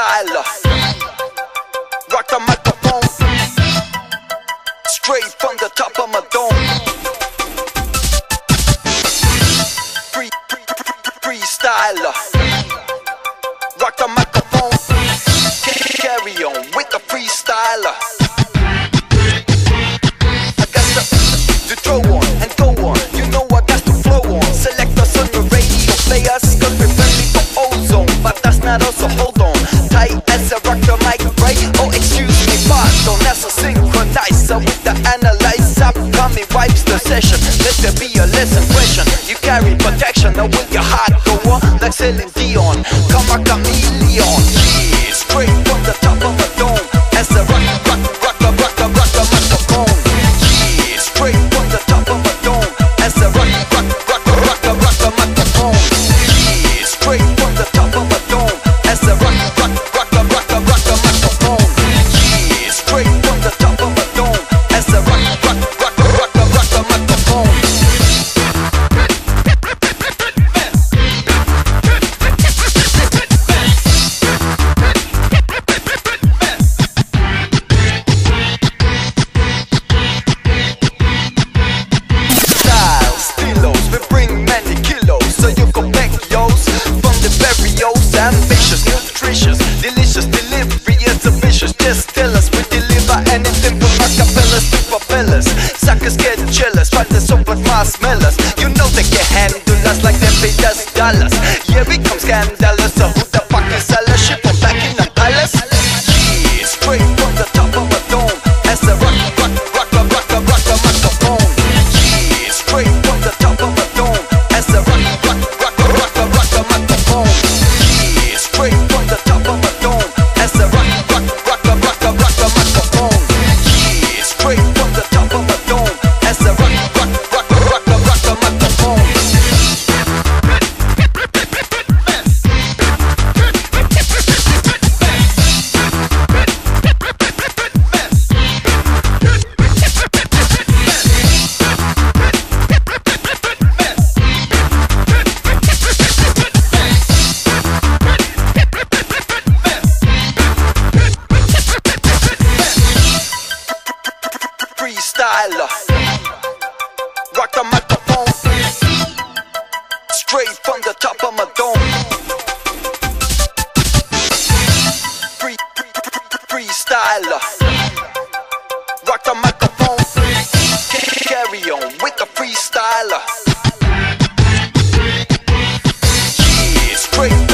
freestyler. Rock the microphone straight from the top of my dome. Freestyler. Rock the microphone. Carry on with the freestyler. I got to throw on and go on. You know I got to flow on. Select us on your radio players, cause we're friendly for ozone. But that's not also, hold on. Tight as a rock the mic, right? Oh, excuse me, pardon. That's a synchronizer with the analyzer. Upcoming wipes the session. Let there be a lesson question. You carry protection, now will your heart go on? Like Celine Dion, come a chameleon. Yeah, straight from the top of a dome. As a rock the microphone. Yeah, straight from the top of a dome. As a rock the microphone. Yeah, straight from the top of a dome. As a rock the microphone. Yeah, straight from the top of a dome. As a rock the microphone. Ambitious, nutritious, delicious delivery is ambitious. Just tell us we deliver anything from acapellas to propellers. Suckers get jealous, fighters up like marshmallows. You know they can handle us like they paid us dollars. Yeah, we come scandalous, so who the fuck is seller? Ship them back in the palace. Yeah, straight from the top of a dome. As a rock the microphone. Yeah, straight from the top of a dome. As a rock the microphone. Straight from the top of a dome. As a rock the microphone. Yeah, straight from the top of a dome. As a rock the microphone. Freestyler. Rock the microphone. Straight from the top of my dome. Freestyler. Rock the microphone. Carry on with the freestyler. Yeah, straight